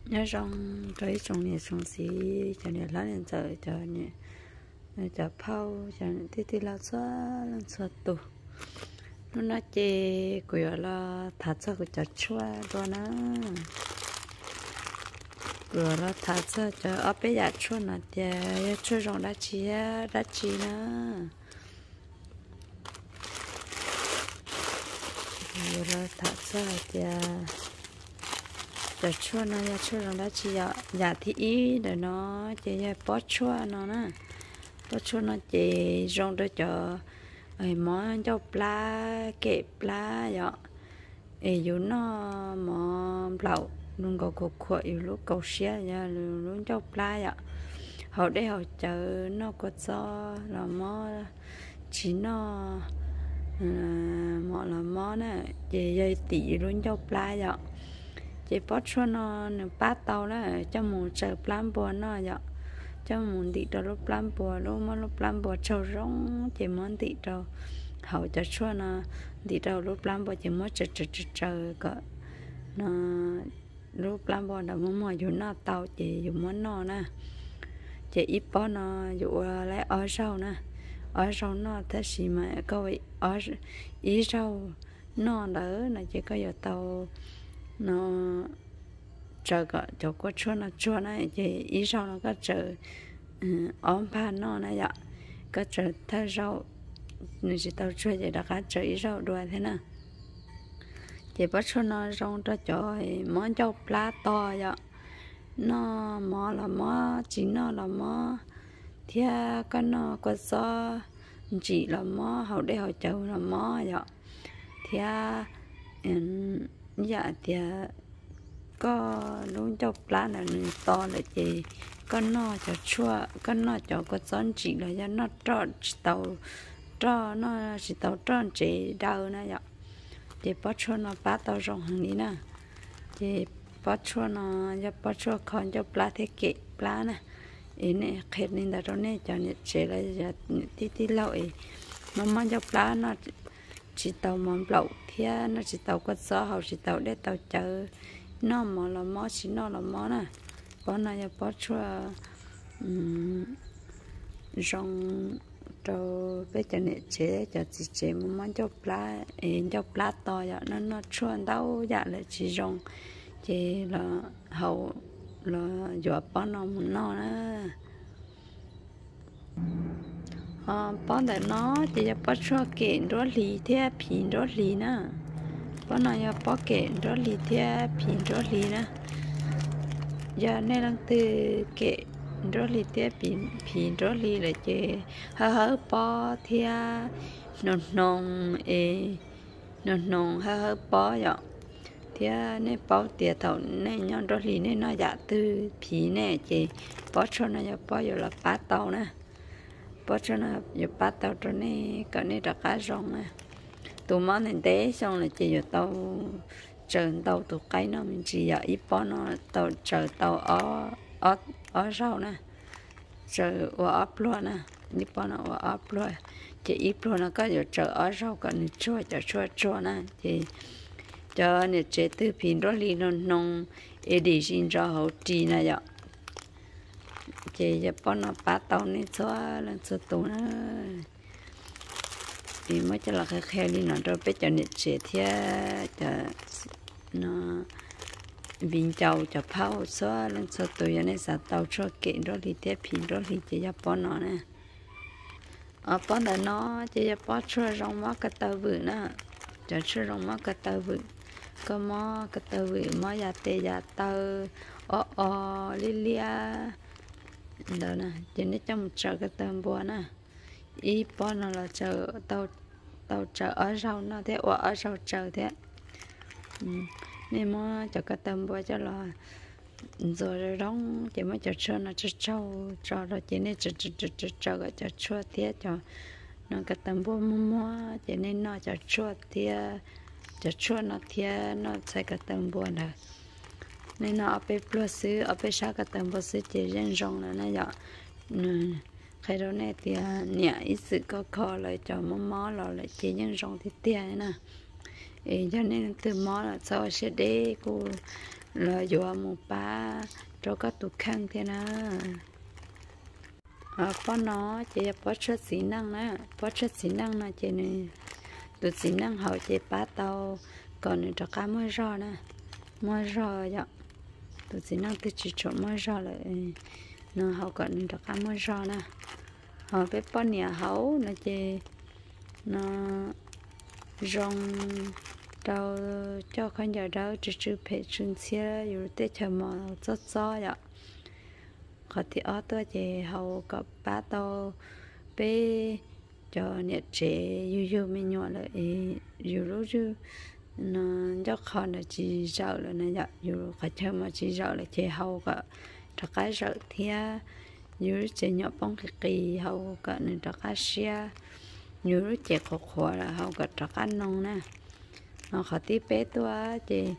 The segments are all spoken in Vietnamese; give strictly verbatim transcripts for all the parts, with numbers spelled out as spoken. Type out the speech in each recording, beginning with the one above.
nhớ trong cái trong này trong xí cho nên lá nên giờ cho nên cho phao cho nên tí tí là xóa là xóa tù nó nói chê của là thật sự của cho chua rồi nó rồi là thật sự cho ở bây giờ chua nó thì chua rong đã chi đã chi nữa rồi là thật sự thì cho chua nó ya chua rong đã chi ya ya thì ý để nó chỉ ya bỏ chua nó nè bỏ chua nó chỉ rong để cho ấy món cho pla kẹp pla vậy ấy dù nó mò lẩu luôn có cục khuẩy lúc cầu xe nha luôn cho pla vậy họ để họ chờ nó có cho là mò chỉ nó mò là mò nè chỉ dây tỉ luôn cho pla vậy chỉ bắt cho nó nó bắt tàu đó cho một chờ plan bò nó vậy cho một tí đó lúc plan bò lúc mà lúc plan bò trâu rong chỉ muốn tí đó hậu cho cho nó tí đó lúc plan bò chỉ muốn chờ chờ chờ chờ cả nó lúc plan bò là muốn mà dùng nó tàu chỉ dùng muốn nó nè chỉ ít bò nó dụ lấy ở sau nè ở sau nó thế gì mà câu ở ý sau nó đỡ là chỉ có giờ tàu nó chờ cả chỗ có chua nó chua này thì ý sau nó có chờ ốm pa nó này vậy có chờ thay rau người chỉ tao chua vậy đã có chờ ý sau đuôi thế nào thì bắt chua nó rong cho chỗ món châu pla to vậy nó mò là mò chỉ nó là mò thì cái nó có gió chỉ là mò hậu đây hậu châu là mò vậy thì dạ thì có luôn cho lá là to là gì có nó cho chua có nó cho có gión chỉ là do nó tròn tàu cho nó chỉ tàu tròn chỉ đầu nè vậy thì bắt chua nó bắt tàu rong hàng ní nè thì bắt chua nó cho bắt chua còn cho lá thế kệ lá nè ý này khét nên là đó này cho nên chỉ là tí tí lâu ấy mà mang cho lá nó chỉ tàu mắm lẩu thì nó chỉ tàu có gió hoặc chỉ tàu để tàu chờ nó mà là mó chỉ nó là mó nè bọn này giờ bắt chua rong trâu bây giờ này chế cho chỉ chế một món cho lá cho lá to vậy nó nó chua đâu dạ là chỉ rong chỉ là hậu là giờ bọn nó muốn nó nè à bọn này nó chỉ là bắt chua kiện đó lì thế pin đó lì nè bọn này giờ bắt kiện đó lì thế pin đó lì nè giờ này đang từ kiện đó lì thế pin pin đó lì là chỉ hở hở bó thế nồng nồng ê nồng nồng hở hở bó vậy thế này bó tiệt thầu này nhon đó lì này nó giả từ pin này chỉ bó cho nó giờ bó giờ là bát tàu nè bữa cho nó giờ bắt tàu cho này cái này là cá rong nè tụi món này té xong là chỉ giờ tàu chờ tàu tụi cái nó mình chỉ giờ ít bó nó tàu chờ tàu ở ở ở sau nè chờ ở ấp luôn nè ít bó nó ở ấp luôn chỉ ít luôn nó có giờ chờ ở sau cái này chua chờ chua chua nè thì cho nên chế từ pin đó đi nó nông đi xin cho hậu trì này vậy chị giờ bọn nó bắt tàu này xóa lên xóa tù nó thì mới cho là cái khéo đi nó rồi bây giờ nhiệt sẽ thế cho nó vinh châu cho phao xóa lên xóa tù cho nên sao tàu xóa kiện đó đi tiếp pin đó đi chị giờ bọn nó nè ở bọn nó nó chị giờ bọn xóa rong mắt cái tàu vự nè cho xóa rong mắt cái tàu vự có mò cái tàu vự mò giờ tê giờ tàu o o lilia đó nè chỉ nên trong chợ cái tôm bò nè ý bò nó là chợ tàu tàu chợ ở sau nó thế ở ở sau chợ thế nên mà chợ cái tôm bò cho là rồi đóng chỉ mới chợ chợ nó chợ trâu chợ rồi chỉ nên chợ chợ chợ chợ chợ cái chợ chua thế cho nó cái tôm bò mua mua chỉ nên nó chợ chua thế chợ chua nó thế nó sai cái tôm bò này nên nó ở bên plus ở bên sau cái tầng plus chỉ riêng rong là nó vậy khi đó này thì nhẹ ít sự có khó lại cho mỏ mỏ lại chỉ riêng rong thì tiền nè cho nên từ mỏ là sau sẽ để cô là dùa một ba cho các tụ khăn thế nào à có nó chị có chất xí năng nè có chất xí năng nè chị này tụ xí năng họ chị ba tàu còn cho cá mới rò nè mới rò vậy tụ xí năng tự chỉ chọn mới rò lại nó họ còn cho cá mới rò nè họ biết bao nhiêu hấu nè chị nó rong đâu cho con giờ đâu chỉ chỉ phải chuyên xe rồi tới chờ mà rất rõ vậy họ thì ở tôi thì hầu có ba tàu bé cho nhiệt chế yêu yêu mình nhỏ lại yêu lúc chứ nó cho con là chỉ sợ là này vậy yêu cả chờ mà chỉ sợ là chế hầu cả tất cả sợ thì yêu chế nhỏ bông cái kỳ hầu cả nên tất cả xe yêu lúc chế khó khó là hầu cả tất cả nông nè nó khó tí bé tôi thì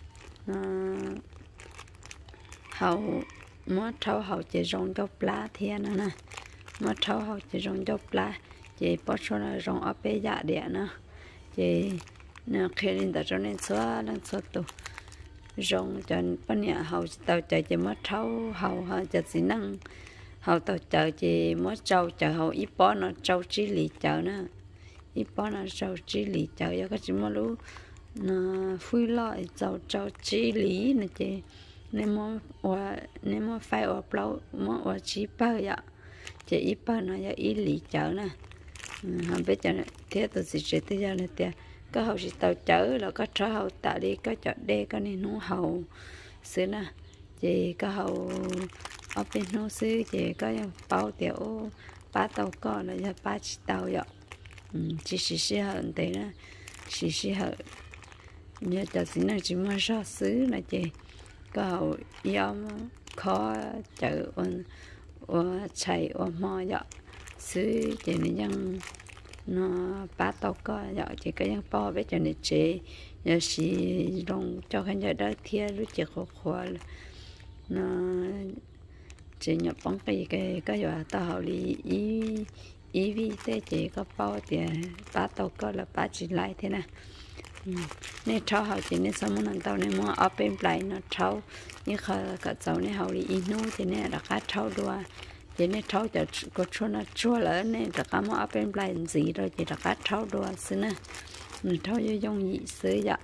hầu mất thâu hậu chỉ rong cho plá thiên nữa nè mất thâu hậu chỉ rong cho plá chỉ bắt cho là rong ở bên dạ địa nữa chỉ nó khi lên tại cho nên xóa lên xóa tụ rong cho bên nhà hậu tàu chạy chỉ mất thâu hậu ha chỉ chỉ năng hậu tàu chạy chỉ mất trâu chạy hậu ít bó nó trâu chỉ lì chạy nữa ít bó nó trâu chỉ lì chạy giờ cái chỉ mất lú nó phui lại trâu trâu chỉ lì này chỉ nên mua và nên mua phải ở lâu mua ở chỉ bao giờ chỉ ít bao nó giờ ít lì chở nè không biết cho thế tôi chỉ chỉ tới giờ này thì có hậu chỉ tàu chở là có trở hậu tại đi có chợ đê có nên nó hậu xứ nè chỉ có hậu ở bên nó xứ chỉ có bao tiểu ba tàu con là giờ ba chỉ tàu vậy chỉ chỉ chỉ hơn thế nè chỉ chỉ hơn như cho xin là chỉ mua sao xứ là chỉ có yếm khó chở ôn ôn chạy ôn mò vậy xứ chỉ nên dân nó ba tàu có vậy chỉ có dân bao với cho nên chế giờ xí rong cho khán giả đó thiệt lúc chỉ khó khó nó chỉ nhập bóng cái cái cái giờ tàu đi ý ý vì thế chỉ có bao tiền ba tàu có là ba chỉ lại thế này nên cháu họ chỉ nên sao muốn tàu nên mua ở bên lại nó cháu như khờ cả cháu nên họ đi inu thì nên là cá cháu đua chỉ nên cháuจะcó chỗ nó chua lỡ nên là cá mua ở bên lại gì rồi chỉ là cá cháu đua xí nè mình cháu vô dùng gì xí vậy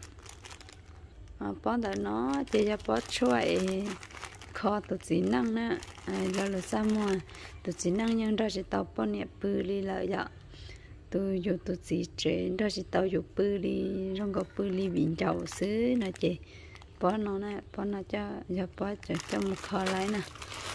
bón đợt nó chỉ cho bón chua kho tụt chỉ năng nè rồi là sao mua tụt chỉ năng nhưng đó chỉ tàu bón nhẹ bự đi lợi vậy tôi dùng tôi chỉ chế đó chỉ tao dùng bự đi trong cái bự đi bình chậu xứ nè chị bỏ nó nè bỏ nó cho giờ bỏ cho cho một kho lấy nè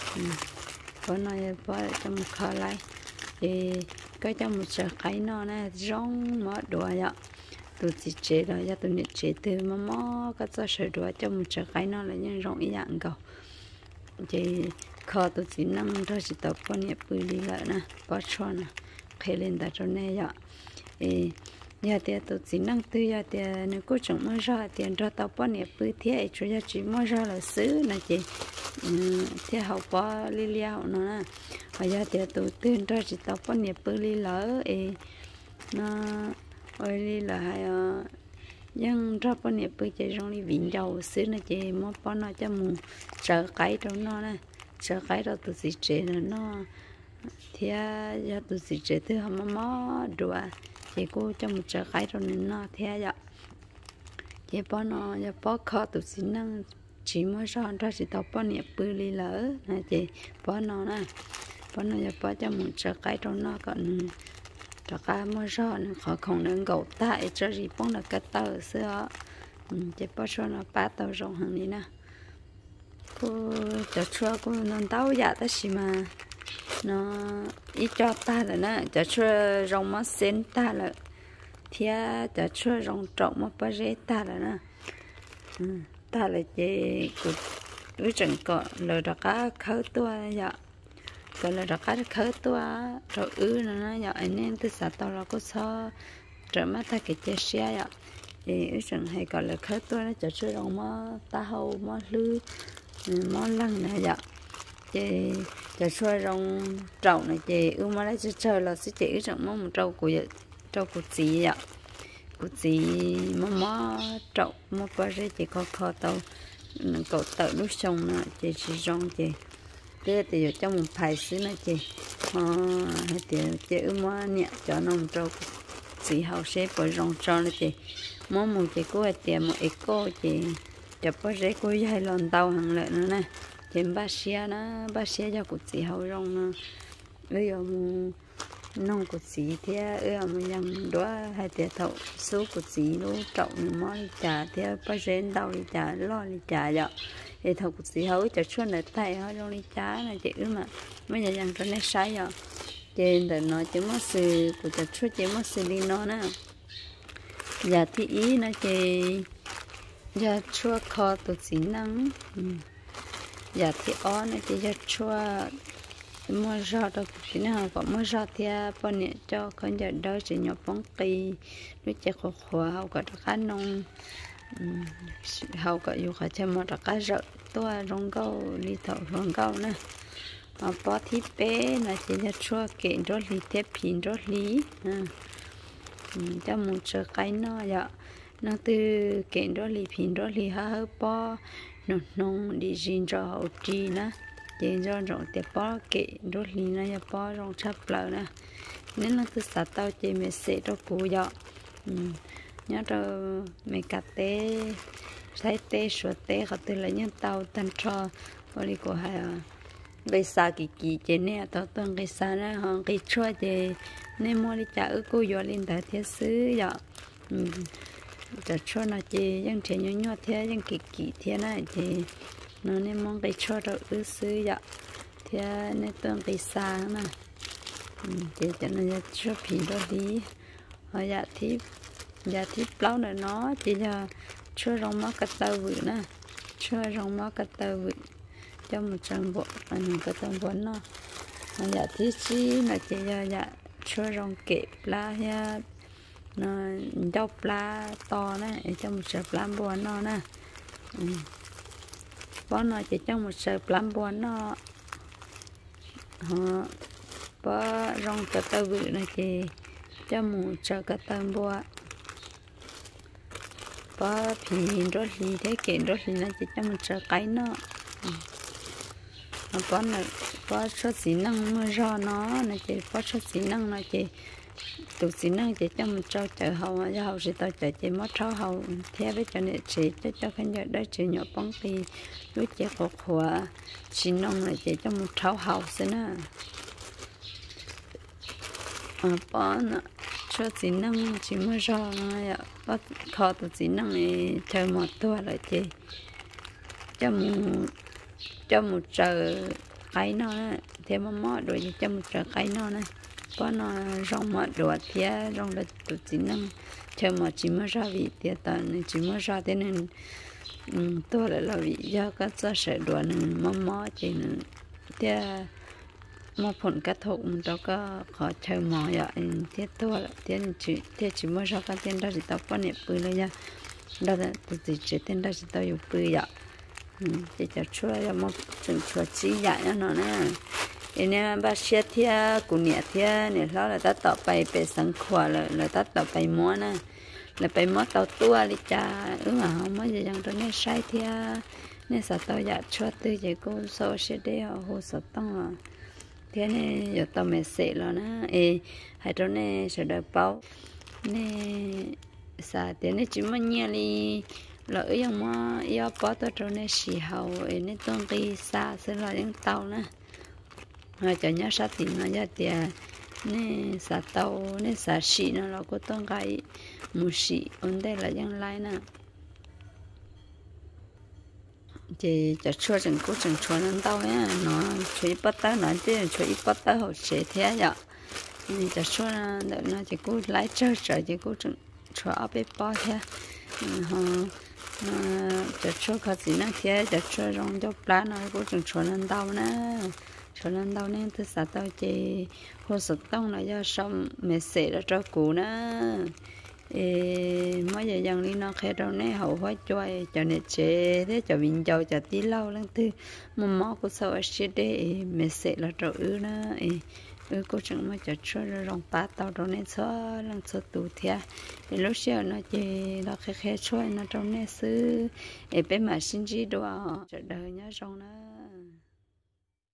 bỏ nó bỏ cho một kho lấy thì cái cho một sợi cái nó nè rong mở đùa vậy tôi chỉ chế rồi cho tôi nhận chế từ mà mò cái cho sợi đùa cho một sợi cái nó là như rong ý dạng cầu thì kho tôi chỉ năng đó chỉ tao bỏ nhẹ bự đi lại nè bỏ cho nè khi lên tại chỗ này vậy, giờ thì tôi chỉ năng tư giờ thì nếu có chồng mới ra tiền cho tao bao nhiêu bữa thế chủ yếu chỉ mới ra là xứ này chị, thế học bao li li học nó nè, bây giờ thì tôi tuyên cho chỉ tao bao nhiêu bữa li lỡ, nó ơi li là hay nhưng cho bao nhiêu bữa chị trong đi vịnh dầu xứ này chị mới bao nó cho mù sợ cái trong nó nè, sợ cái đó tôi chỉ chế là nó thì giờ tôi chỉ chế thứ không mò đùa chỉ cô cho một trái cái rồi nên nó thế vậy chỉ bỏ nó giờ bỏ kho tôi xin năng chỉ mới ra ra chỉ tao bỏ nhẹ bự đi lỡ này chị bỏ nó nè bỏ nó giờ bỏ cho một trái cái rồi nó còn trái cái mới ra nó khó không nên gầu tại cho gì bỏ là cái tàu xưa chỉ bỏ cho nó ba tàu rồng hàng này nè cô cho chua cô nó tao dạ ta xí mà nó ít cho ta là nó cho chua rong mà xén ta là thia cho chua rong trộn mà bao giờ ta là nó ta là chỉ cứ chẳng có lời đó cá khơi tua vậy còn lời đó cá khơi tua rồi ư nó nó vậy nên từ sáng tao là có sao trở mắt ta cái chia sẻ vậy thì ư chẳng hay gọi là khơi tua nó cho chua rong mà ta hầu mà lư mà lăng này vậy chị cho xua rong trâu này chị ưu mà lấy chơi là sẽ chị chẳng mong một trâu của trâu của chị ạ của chị mà mò trâu mà bao giờ chị có kho tàu cậu tự lúc xong nè chị chỉ rong chị thế thì ở trong một bài xứ nè chị ờ thì chị mua nhẹ cho nông trâu xì hậu xếp bởi rong trâu nè chị mỗi một chị cô ở tiệm một ít cô chị chụp có rễ cô hay lon tàu hàng lợi nữa nè chị ba xe nó ba xe cho cụ xì hậu rong nè bây giờ nông cụ xì thì ở màยังđó hay tiệt thầu số cụ xì nó trậu món đi trà thì ba rễ tàu đi trà lo đi trà vậy thì thầu cụ xì hậu cho xuân lại tay họ rong đi trà này chị mà bây giờยังcho nó sai rồi trên để nói chỉ mất sự của cho xuân chỉ mất sự đi nó nè giờ thì ý nó chị giờ chua kho tụt xí nắng giờ thì ó nó chị giờ chua mua rau đâu chỉ nào có mua rau thì bọn nhẹ cho con giờ đâu chỉ nhập bóng cây nó chỉ có khóa hậu cả cá nông hậu cả dù cả cho một cá rợ tôi rong câu đi thầu rong câu nè mà bỏ thịt bé là chỉ giờ chua kiện rót lì thép pin rót lì cho một sợi cái nó vậy nó từ kiện rót lì pin rót lì hơi bỏ nông nông đi xin cho hậu trì nè chỉ cho rong để bỏ kiện rót lì nó giờ bỏ rong chắp lợn nè nên nó từ sát tao chỉ mình sẽ cho củ vậy nhớ rồi mình cắt té sai té sửa té họ từ lấy những tàu tan cho bỏ đi của hai bây giờ kỳ kỳ trên này tao tuần cái sao đó họ cái chua thì nên mua đi chợ ở cô vô lên tại thế xứ vậy chợ chua nó chỉ những trẻ nhỏ nhỏ thế những kỳ kỳ thế này thì nó nên mua cái chua đó ở xứ vậy thế nên tuần cái sao nè thì cho nên chua phì đó đi họ dạ thì dạ thì lâu nữa nó chỉ là chua rong má cắt tàu vự nè chua rong má cắt tàu vự cho một trăm bộ anh có tâm vốn nó dạ thì chi là chỉ là dạ cho rong kẹp lá ha nó đau lá to nè cho một sợi lá buồn nó nè bón nó chỉ trong một sợi lá buồn nó họ bó rong cà tơ vự này thì cho một sợi cà tơ buồn bó phì rót lì thế kiện rót lì nó chỉ cho một sợi cái nó có là có số xí năng mưa gió nó này chị có số xí năng này chị tụ xí năng chị cho mình cho chợ hậu mà cho hậu thì tao chợ chị mất cho hậu theo với cho nên chị cho cho cái giờ đó chị nhỏ bóng thì lúc chị có khóa xí năng này chị cho một trâu hậu xin à à bỏ nè số xí năng chị mưa gió nó vậy có kho tụ xí năng này theo một tua lại chị cho một cho một giờ cái nó thêm một mỏ rồi cho một giờ cái nó này có nó rong mỏ đồ thì rong là tụt chỉ năng cho mà chỉ mới ra vị thì tận chỉ mới ra thế nên tôi lại là vị do các cơ sở đồ này mỏ mỏ chỉ thì mà phun cắt thục mình đâu có khó chơi mỏ vậy thì tôi là thì chỉ thì chỉ mới ra cái tiền đó thì tao có niệm bựเลยnha đó là tụi chỉ tiền đó thì tao dùng bự vậy thì cho chua là một chừng chua chỉ dạy nó nè cái này bác sĩ thì cũng nhẹ thì này đó là ta tập bài về sáng khóa là là ta tập bài múa nè là bài múa tàu tua đi cha ừ mà không mới gì chẳng đó nên sai thì nên sao tao dạy chua từ giờ cô số sẽ để họ hồ sơ tăng à thế này giờ tao mới sẽ rồi nè ê hay đó nè sẽ đợi báo nè sao thế này chỉ muốn nhẹ đi lỡ yang mà yêu bỏ tôi cho nên xì hậu nên tôi đi xa sẽ là những tàu nè rồi cho nhớ sát thì nó ra thì nên xa tàu nên xa xì nó là có tôi cái một xì ổn đây là những lai nè thì cho chua chừng cố chừng chua nên tàu nhá nó chuối bắt tay nó chứ chuối bắt tay hậu sẽ thế vậy thì cho chua nó nó chỉ cố lái chơi chơi chỉ cố chừng chua ở bên bao thế cho cho cái gì nó thế cho cho rong cho lá nó cũng chừng cho lên đau nè cho lên đau nên tôi sợ tao chỉ hồ sơ tông là do xong mẹ sẽ ra cho cụ nè mấy giờ dần đi nó khai đâu nè hậu hóa chơi cho nên chế thế cho mình giàu cho tí lâu lắm thứ một món của sao sẽ để mẹ sẽ là cho ư nè ừ cô chẳng mà chợ chua rồi rong ba tàu rồi nên xóa lần xóa tủ thia thì lúc xưa nó chỉ nó khé khé chua nó trong nên xứ để bên mà xin gì đồ chợ đời nhá rong nó